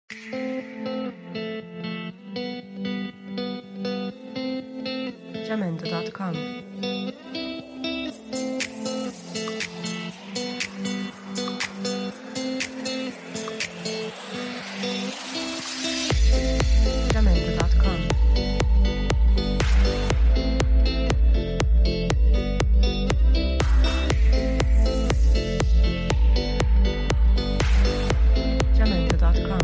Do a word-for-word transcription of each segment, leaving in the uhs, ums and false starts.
Jamendo punto com. Jamendo punto com. Jamendo punto com.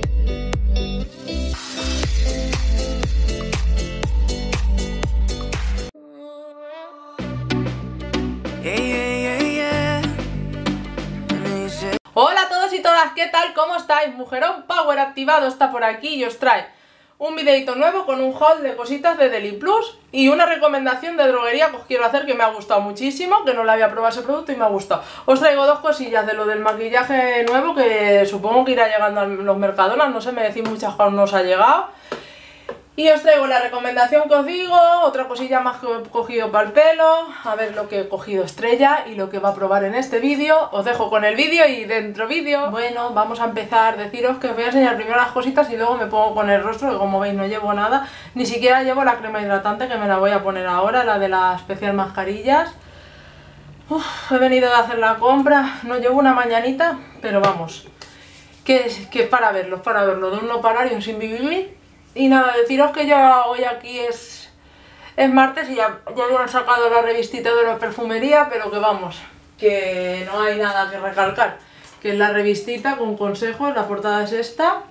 Hola a todos y todas, ¿qué tal? ¿Cómo estáis? Mujerón Power activado está por aquí y os trae un videito nuevo con un haul de cositas de Deli Plus y una recomendación de droguería que os quiero hacer, que me ha gustado muchísimo, que no la había probado ese producto y me ha gustado. Os traigo dos cosillas de lo del maquillaje nuevo que supongo que irá llegando a los Mercadona, no sé, me decís muchas cuando no os ha llegado. Y os traigo la recomendación que os digo, otra cosilla más que he cogido para el pelo, a ver lo que he cogido Estrella y lo que va a probar en este vídeo. Os dejo con el vídeo y dentro vídeo. Bueno, vamos a empezar, deciros que os voy a enseñar primero las cositas y luego me pongo con el rostro, que como veis no llevo nada, ni siquiera llevo la crema hidratante que me la voy a poner ahora, la de las especial mascarillas. Uf, he venido de hacer la compra, no llevo una mañanita, pero vamos, que, que para verlos, para verlo, de un no parar y un sin vivir. Y nada, deciros que ya hoy aquí es, es martes y ya, ya habían sacado la revistita de la perfumería, pero que vamos, que no hay nada que recalcar, que es la revistita con consejos, la portada es esta.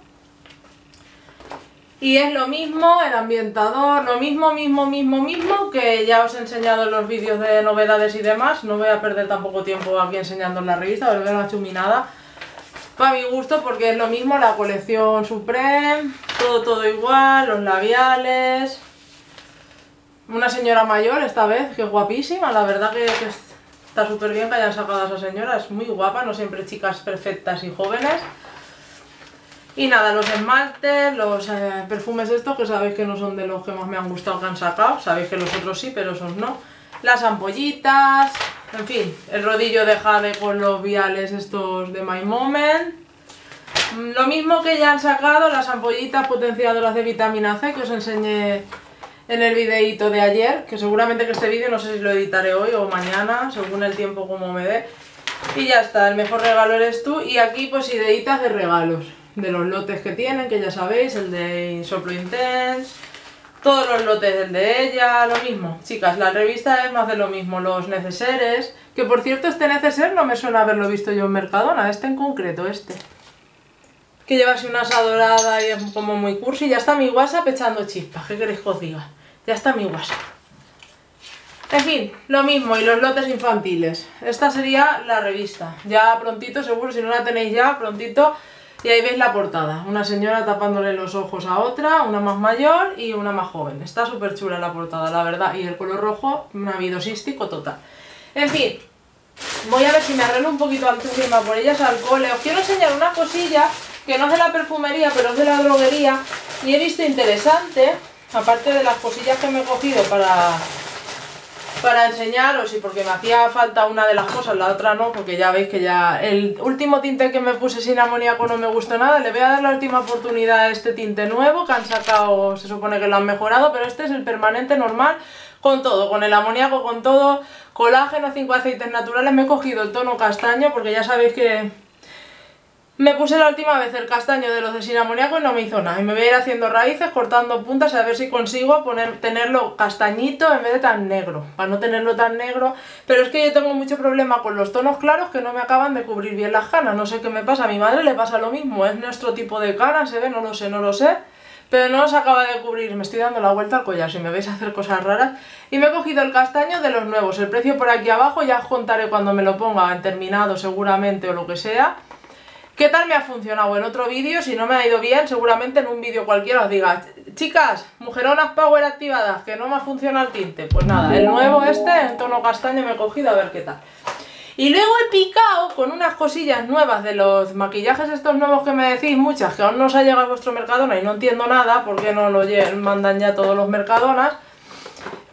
Y es lo mismo, el ambientador, lo mismo, mismo, mismo, mismo, que ya os he enseñado en los vídeos de novedades y demás. No voy a perder tampoco tiempo aquí enseñando en la revista, porque no he hecho ni nada. Para mi gusto, porque es lo mismo, la colección Supreme, todo todo igual, los labiales. Una señora mayor esta vez, que es guapísima, la verdad que, que está súper bien que hayan sacado a esa señora, es muy guapa, no siempre chicas perfectas y jóvenes. Y nada, los esmaltes, los eh, perfumes estos, que sabéis que no son de los que más me han gustado que han sacado, sabéis que los otros sí, pero esos no. Las ampollitas, en fin, el rodillo de jade con los viales estos de My Moment. Lo mismo que ya han sacado las ampollitas potenciadoras de vitamina C que os enseñé en el videíto de ayer, que seguramente que este vídeo no sé si lo editaré hoy o mañana, según el tiempo como me dé. Y ya está, el mejor regalo eres tú. Y aquí pues ideitas de regalos, de los lotes que tienen, que ya sabéis, el de Soplo Intense, todos los lotes del de ella, lo mismo. Chicas, la revista es más de lo mismo, los neceseres, que por cierto este neceser no me suena haberlo visto yo en Mercadona, este en concreto, este. Que lleva así una asa dorada y es como muy cursi. Ya está mi WhatsApp echando chispas, ¿qué queréis que os diga? Ya está mi WhatsApp. En fin, lo mismo, y los lotes infantiles. Esta sería la revista. Ya prontito, seguro, si no la tenéis ya, prontito. Y ahí veis la portada, una señora tapándole los ojos a otra, una más mayor y una más joven. Está súper chula la portada, la verdad, y el color rojo, navidosístico total. En fin, voy a ver si me arreglo un poquito antes de irme por ellas al cole. Os quiero enseñar una cosilla que no es de la perfumería, pero es de la droguería, y he visto interesante, aparte de las cosillas que me he cogido para... para enseñaros, y porque me hacía falta una de las cosas, la otra no, porque ya veis que ya el último tinte que me puse sin amoníaco no me gustó nada. Le voy a dar la última oportunidad a este tinte nuevo que han sacado, se supone que lo han mejorado, pero este es el permanente normal, con todo, con el amoníaco, con todo, colágeno, cinco aceites naturales. Me he cogido el tono castaño, porque ya sabéis que me puse la última vez el castaño de los de sin amoníaco y no me hizo nada. Y me voy a ir haciendo raíces, cortando puntas, a ver si consigo poner, tenerlo castañito en vez de tan negro. Para no tenerlo tan negro. Pero es que yo tengo mucho problema con los tonos claros que no me acaban de cubrir bien las canas. No sé qué me pasa, a mi madre le pasa lo mismo. Es nuestro tipo de cana, se ve, no lo sé, no lo sé. Pero no se acaba de cubrir, me estoy dando la vuelta al collar si me veis hacer cosas raras. Y me he cogido el castaño de los nuevos. El precio por aquí abajo, ya os contaré cuando me lo ponga en terminado seguramente o lo que sea. ¿Qué tal me ha funcionado en otro vídeo? Si no me ha ido bien, seguramente en un vídeo cualquiera os diga: chicas, mujeronas power activadas, que no me ha funcionado el tinte. Pues nada, el nuevo este, en tono castaño, me he cogido a ver qué tal. Y luego he picado con unas cosillas nuevas de los maquillajes estos nuevos que me decís muchas, que aún no os ha llegado a vuestro Mercadona y no entiendo nada, porque no lo mandan ya todos los Mercadonas.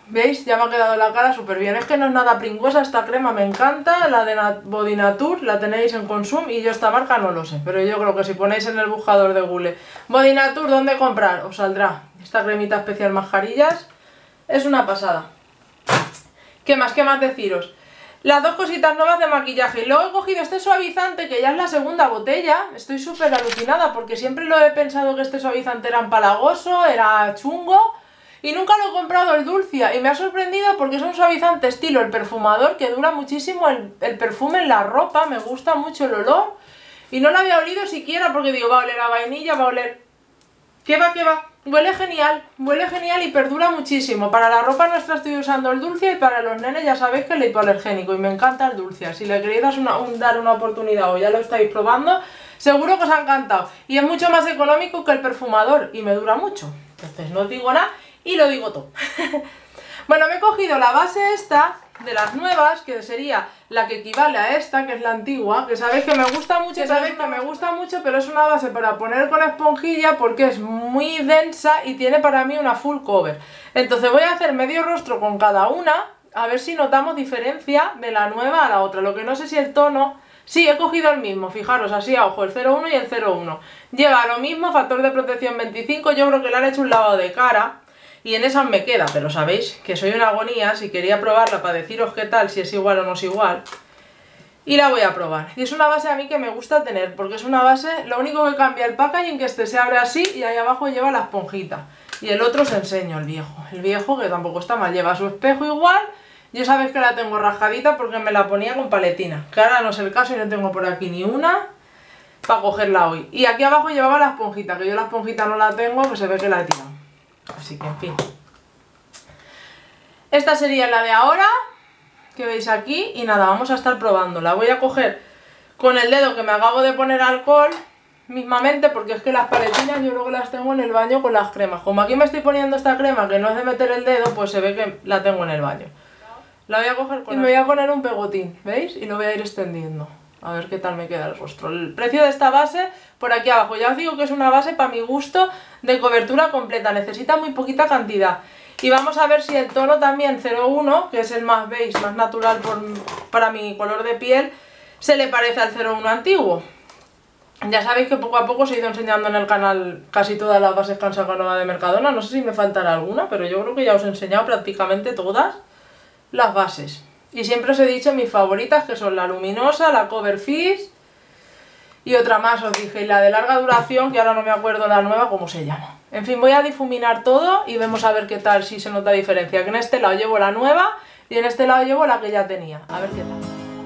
¿Veis? Ya me ha quedado la cara súper bien. Es que no es nada pringosa esta crema, me encanta. La de Nat Body Nature, la tenéis en Consum y yo esta marca no lo sé. Pero yo creo que si ponéis en el buscador de Google Body Nature, ¿dónde comprar? Os saldrá esta cremita especial mascarillas. Es una pasada. ¿Qué más? ¿Qué más deciros? Las dos cositas nuevas de maquillaje. Y luego he cogido este suavizante, que ya es la segunda botella. Estoy súper alucinada porque siempre lo he pensado que este suavizante era empalagoso, era chungo. Y nunca lo he comprado el Dulcia y me ha sorprendido porque es un suavizante estilo el perfumador que dura muchísimo el, el perfume en la ropa, me gusta mucho el olor y no lo había olido siquiera porque digo, va a oler a vainilla, va a oler... ¿Qué va, qué va? Huele genial, huele genial y perdura muchísimo. Para la ropa nuestra estoy usando el Dulcia y para los nenes ya sabéis que es hipoalergénico y me encanta el Dulcia. Si le queréis dar una, un, dar una oportunidad o ya lo estáis probando, seguro que os ha encantado. Y es mucho más económico que el perfumador y me dura mucho. Entonces no os digo nada. Y lo digo todo. Bueno, me he cogido la base esta de las nuevas, que sería la que equivale a esta, que es la antigua, que sabéis que me gusta mucho, que sabéis que me gusta mucho, pero es una base para poner con esponjilla porque es muy densa y tiene para mí una full cover. Entonces voy a hacer medio rostro con cada una, a ver si notamos diferencia de la nueva a la otra. Lo que no sé si el tono... Sí, he cogido el mismo, fijaros, así a ojo, el cero uno y el cero uno. Lleva lo mismo, factor de protección veinticinco, yo creo que le han hecho un lavado de cara. Y en esas me queda, pero sabéis que soy una agonía, si quería probarla para deciros qué tal, si es igual o no es igual. Y la voy a probar. Y es una base a mí que me gusta tener, porque es una base, lo único que cambia el packaging, que este se abre así y ahí abajo lleva la esponjita. Y el otro os enseño, el viejo. El viejo, que tampoco está mal, lleva su espejo igual. Yo sabéis que la tengo rasgadita porque me la ponía con paletina. Que ahora no es el caso y no tengo por aquí ni una para cogerla hoy. Y aquí abajo llevaba la esponjita, que yo la esponjita no la tengo, pues se ve que la he tirado. Así que en fin. Esta sería la de ahora, que veis aquí, y nada, vamos a estar probándola. Voy a coger con el dedo que me acabo de poner alcohol mismamente, porque es que las paletinas yo creo que las tengo en el baño con las cremas. Como aquí me estoy poniendo esta crema que no es de meter el dedo, pues se ve que la tengo en el baño. La voy a coger con y me voy a poner un pegotín, ¿veis? Y lo voy a ir extendiendo. A ver qué tal me queda el rostro. El precio de esta base, por aquí abajo. Ya os digo que es una base, para mi gusto, de cobertura completa. Necesita muy poquita cantidad. Y vamos a ver si el tono también cero uno, que es el más beige, más natural por, para mi color de piel, se le parece al cero uno antiguo. Ya sabéis que poco a poco os he ido enseñando en el canal casi todas las bases que han sacado nueva de Mercadona. No sé si me faltará alguna, pero yo creo que ya os he enseñado prácticamente todas las bases. Y siempre os he dicho mis favoritas, que son la luminosa, la Cover Fish y otra más, os dije, y la de larga duración, que ahora no me acuerdo la nueva cómo se llama. En fin, voy a difuminar todo y vemos a ver qué tal, si se nota diferencia. Que en este lado llevo la nueva y en este lado llevo la que ya tenía. A ver qué tal.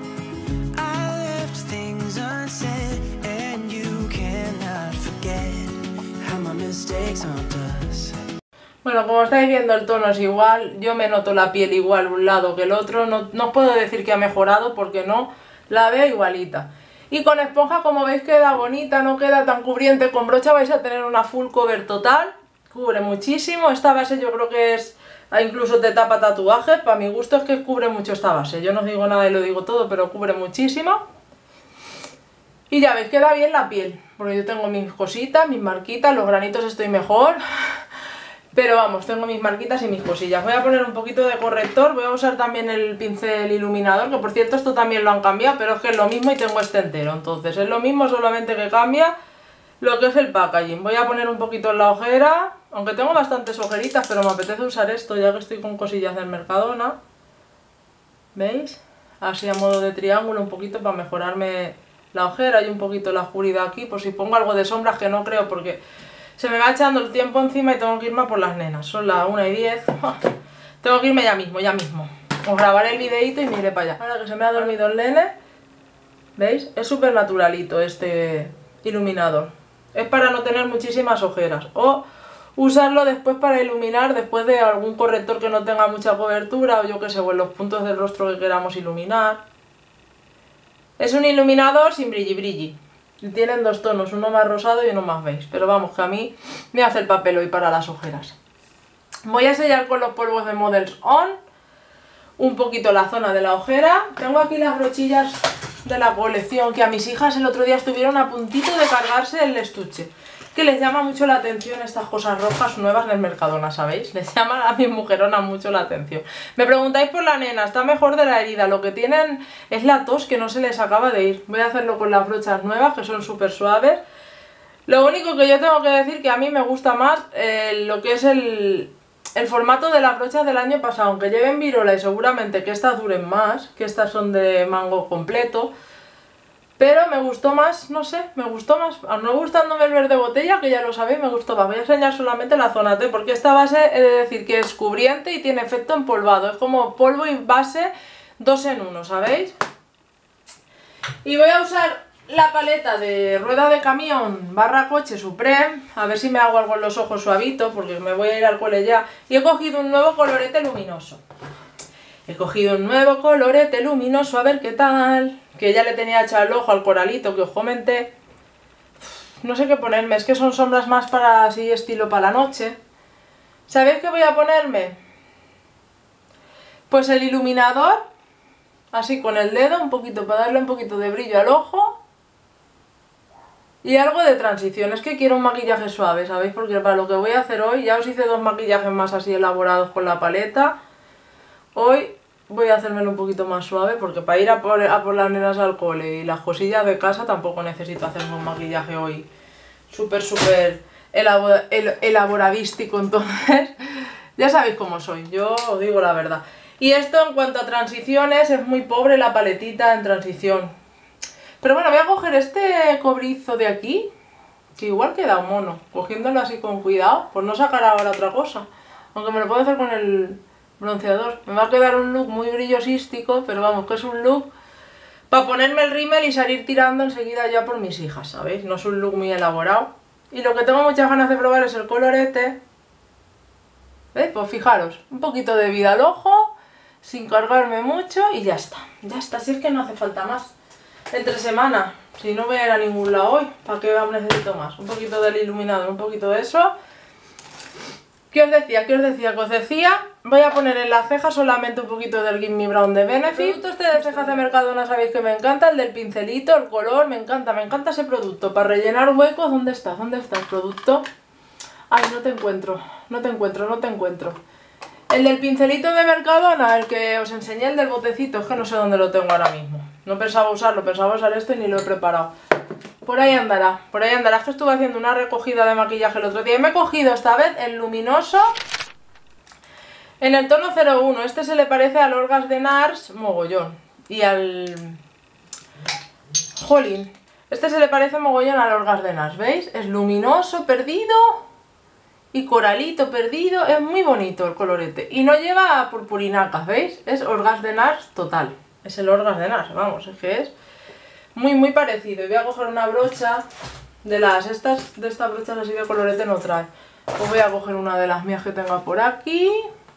Bueno, como estáis viendo el tono es igual, yo me noto la piel igual un lado que el otro, no, no os puedo decir que ha mejorado porque no, la veo igualita. Y con esponja, como veis, queda bonita, no queda tan cubriente. Con brocha vais a tener una full cover total, cubre muchísimo. Esta base yo creo que es, incluso te tapa tatuajes, para mi gusto es que cubre mucho esta base. Yo no os digo nada y lo digo todo, pero cubre muchísimo. Y ya veis, queda bien la piel, porque yo tengo mis cositas, mis marquitas, los granitos estoy mejor. Pero vamos, tengo mis marquitas y mis cosillas. Voy a poner un poquito de corrector, voy a usar también el pincel iluminador, que por cierto esto también lo han cambiado, pero es que es lo mismo y tengo este entero. Entonces es lo mismo, solamente que cambia lo que es el packaging. Voy a poner un poquito en la ojera, aunque tengo bastantes ojeritas, pero me apetece usar esto ya que estoy con cosillas del Mercadona. ¿Veis? Así a modo de triángulo, un poquito para mejorarme la ojera y un poquito la oscuridad aquí, por si pongo algo de sombras, que no creo porque se me va echando el tiempo encima y tengo que irme a por las nenas. Son las una y diez. Tengo que irme ya mismo, ya mismo. Os grabaré el videito y me iré para allá. Ahora que se me ha dormido el nene, ¿veis? Es súper naturalito este iluminador. Es para no tener muchísimas ojeras. O usarlo después para iluminar, después de algún corrector que no tenga mucha cobertura, o yo que sé, o en los puntos del rostro que queramos iluminar. Es un iluminador sin brilli brilli. Y tienen dos tonos, uno más rosado y uno más beige. Pero vamos, que a mí me hace el papel hoy para las ojeras. Voy a sellar con los polvos de Models On un poquito la zona de la ojera. Tengo aquí las brochillas de la colección, que a mis hijas el otro día estuvieron a puntito de cargarse el estuche. que les llama mucho la atención estas cosas rojas nuevas del Mercadona, ¿sabéis? Les llama a mi mujerona mucho la atención. Me preguntáis por la nena, está mejor de la herida, lo que tienen es la tos que no se les acaba de ir. Voy a hacerlo con las brochas nuevas que son súper suaves. Lo único que yo tengo que decir que a mí me gusta más eh, lo que es el... el formato de las brochas del año pasado, aunque lleven virola y seguramente que estas duren más, que estas son de mango completo, pero me gustó más, no sé, me gustó más, aun no gustándome el verde botella, que ya lo sabéis, me gustó más. Voy a enseñar solamente la zona T, porque esta base he de decir que es cubriente y tiene efecto empolvado, es como polvo y base dos en uno, ¿sabéis? Y voy a usar la paleta de rueda de camión barra coche Supreme, a ver si me hago algo en los ojos suavito, porque me voy a ir al cole ya. Y he cogido un nuevo colorete luminoso. He cogido un nuevo colorete luminoso, a ver qué tal. Que ya le tenía echado el ojo al coralito que os comenté. No sé qué ponerme, es que son sombras más para así estilo para la noche. ¿Sabéis qué voy a ponerme? Pues el iluminador, así con el dedo, un poquito para darle un poquito de brillo al ojo. Y algo de transición, es que quiero un maquillaje suave, ¿sabéis? Porque para lo que voy a hacer hoy, ya os hice dos maquillajes más así elaborados con la paleta. Hoy voy a hacérmelo un poquito más suave, porque para ir a por, a por las nenas al cole y las cosillas de casa tampoco necesito hacerme un maquillaje hoy súper, súper elabor, el, elaboradístico, entonces ya sabéis cómo soy, yo os digo la verdad. Y esto en cuanto a transiciones, es muy pobre la paletita en transición. Pero bueno, voy a coger este cobrizo de aquí, que igual queda un mono, cogiéndolo así con cuidado, por no sacar ahora otra cosa. Aunque me lo puedo hacer con el bronceador. Me va a quedar un look muy brillosístico, pero vamos, que es un look para ponerme el rímel y salir tirando enseguida ya por mis hijas, ¿sabéis? No es un look muy elaborado. Y lo que tengo muchas ganas de probar es el colorete. ¿Veis? Pues fijaros, un poquito de vida al ojo, sin cargarme mucho y ya está. Ya está, si es que no hace falta más. Entre semana, si no voy a ir a ningún lado hoy, ¿para qué necesito más? Un poquito del iluminador, un poquito de eso. ¿Qué os decía? ¿Qué os decía? Que os decía, voy a poner en la ceja solamente un poquito del Gimme Brown de Benefit. El producto este de cejas de Mercadona sabéis que me encanta, el del pincelito, el color, me encanta, me encanta ese producto. Para rellenar huecos, ¿dónde está? ¿Dónde está el producto? Ay, no te encuentro, no te encuentro, no te encuentro. El del pincelito de Mercadona, el que os enseñé, el del botecito, es que no sé dónde lo tengo ahora mismo. No pensaba usarlo, pensaba usar este y ni lo he preparado. Por ahí andará, por ahí andará. Es que estuve haciendo una recogida de maquillaje el otro día y me he cogido esta vez el luminoso en el tono cero uno. Este se le parece al Orgas de Nars mogollón. Y al... Jolín. Este se le parece mogollón al Orgas de Nars, ¿veis? Es luminoso, perdido y coralito perdido. Es muy bonito el colorete. Y no lleva purpurinacas, ¿veis? Es Orgas de Nars total. Es el Orgas de Nars, vamos, es que es muy muy parecido. Y voy a coger una brocha de las estas, de estas brochas así de colorete no trae. Pues voy a coger una de las mías que tenga por aquí.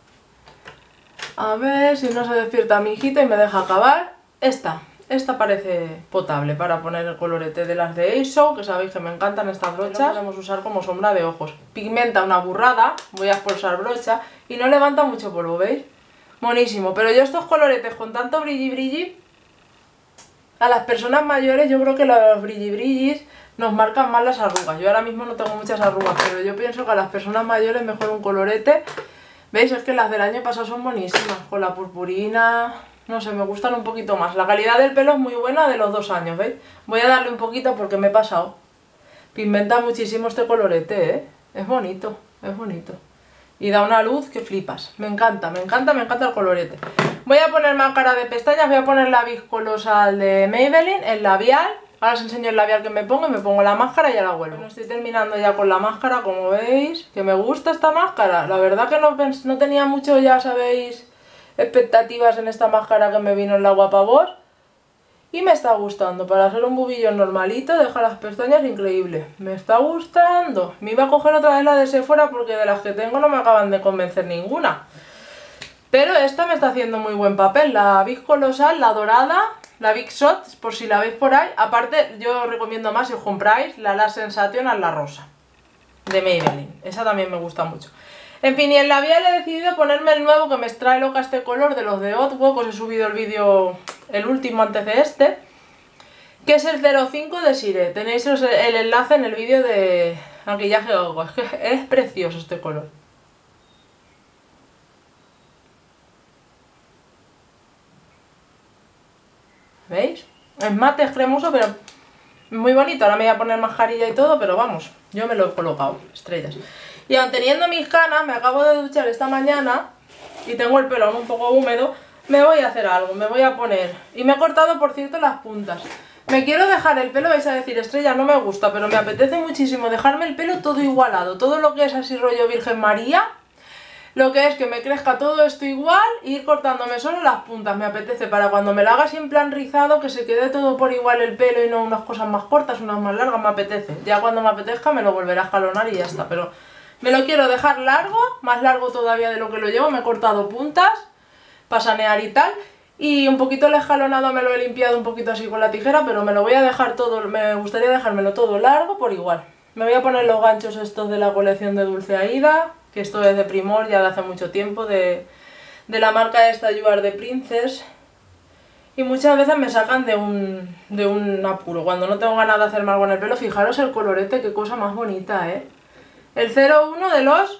A ver si no se despierta mi hijita y me deja acabar. Esta, esta parece potable para poner el colorete de las de A S O, que sabéis que me encantan estas brochas. Lo podemos usar como sombra de ojos. Pigmenta una burrada, voy a expulsar brocha y no levanta mucho polvo, ¿veis? Monísimo, pero yo estos coloretes con tanto brilli brilli, a las personas mayores yo creo que los brilli brillis nos marcan más las arrugas. Yo ahora mismo no tengo muchas arrugas, pero yo pienso que a las personas mayores mejor un colorete. ¿Veis? Es que las del año pasado son buenísimas, con la purpurina, no sé, me gustan un poquito más. La calidad del pelo es muy buena de los dos años, ¿veis? Voy a darle un poquito porque me he pasado. Pigmenta muchísimo este colorete, ¿eh? Es bonito, es bonito. Y da una luz que flipas. Me encanta, me encanta, me encanta el colorete. Voy a poner máscara de pestañas, voy a poner la viscolosal de Maybelline, el labial. Ahora os enseño el labial que me pongo y me pongo la máscara y ya la vuelvo. Bueno, estoy terminando ya con la máscara, como veis. Que me gusta esta máscara. La verdad que no, no tenía mucho, ya sabéis, expectativas en esta máscara que me vino en la Guapa Voz. Y me está gustando. Para hacer un bubillón normalito, deja las pestañas increíble. Me está gustando. Me iba a coger otra vez la de Sephora porque de las que tengo no me acaban de convencer ninguna. Pero esta me está haciendo muy buen papel. La Big Colosal, la dorada, la Big Shot, por si la veis por ahí. Aparte, yo os recomiendo más si os compráis la La Sensation a la rosa de Maybelline. Esa también me gusta mucho. En fin, y el labial he decidido ponerme el nuevo que me extrae loca este color de los de Hotwok. Os he subido el vídeo, el último antes de este, que es el cero cinco de Siré. Tenéis el enlace en el vídeo de maquillaje Ogo. Es que es precioso este color. ¿Veis? Es mate, es cremoso, pero muy bonito. Ahora me voy a poner mascarilla y todo, pero vamos, yo me lo he colocado, estrellas. Y aun teniendo mis canas, me acabo de duchar esta mañana y tengo el pelo aún un poco húmedo, me voy a hacer algo, me voy a poner... Y me he cortado, por cierto, las puntas. Me quiero dejar el pelo, vais a decir, Estrella, no me gusta, pero me apetece muchísimo dejarme el pelo todo igualado. Todo lo que es así rollo Virgen María, lo que es que me crezca todo esto igual e ir cortándome solo las puntas. Me apetece para cuando me lo haga así en plan rizado, que se quede todo por igual el pelo y no unas cosas más cortas, unas más largas, me apetece. Ya cuando me apetezca me lo volveré a escalonar y ya está, pero me lo quiero dejar largo, más largo todavía de lo que lo llevo. Me he cortado puntas para sanear y tal, y un poquito el escalonado me lo he limpiado un poquito así con la tijera, pero me lo voy a dejar todo, me gustaría dejármelo todo largo por igual. Me voy a poner los ganchos estos de la colección de Dulce Aida, que esto es de Primor ya de hace mucho tiempo, de, de la marca esta You Are the Princess, y muchas veces me sacan de un, de un apuro, cuando no tengo ganas de hacerme algo en el pelo. Fijaros el colorete, qué cosa más bonita, ¿eh? El cero uno de los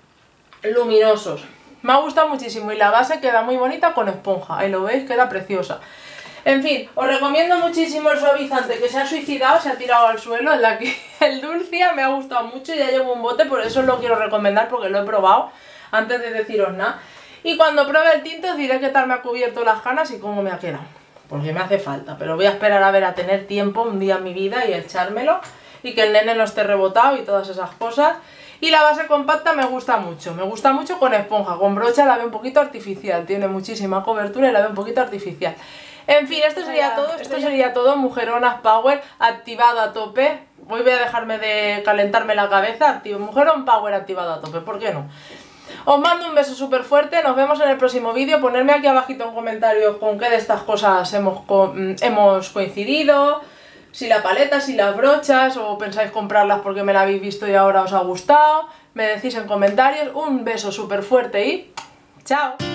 luminosos. Me ha gustado muchísimo y la base queda muy bonita con esponja. Ahí lo veis, queda preciosa. En fin, os recomiendo muchísimo el suavizante que se ha suicidado, se ha tirado al suelo. En la que el Dulcia me ha gustado mucho, ya llevo un bote, por eso os lo quiero recomendar, porque lo he probado antes de deciros nada. Y cuando pruebe el tinte os diré qué tal me ha cubierto las canas y cómo me ha quedado. Porque me hace falta, pero voy a esperar a ver a tener tiempo un día en mi vida y echármelo. Y que el nene no esté rebotado y todas esas cosas. Y la base compacta me gusta mucho, me gusta mucho con esponja, con brocha la veo un poquito artificial, tiene muchísima cobertura y la veo un poquito artificial. En fin, esto sería todo, esto sería todo, Mujeronas Power, activado a tope. Hoy voy a dejarme de calentarme la cabeza, activo, Mujerón Power activado a tope, ¿por qué no? Os mando un beso súper fuerte, nos vemos en el próximo vídeo, ponerme aquí abajito en comentarios con qué de estas cosas hemos, co hemos coincidido. Si la paleta, si las brochas, o pensáis comprarlas porque me la habéis visto y ahora os ha gustado. Me decís en comentarios. Un beso súper fuerte y ¡chao!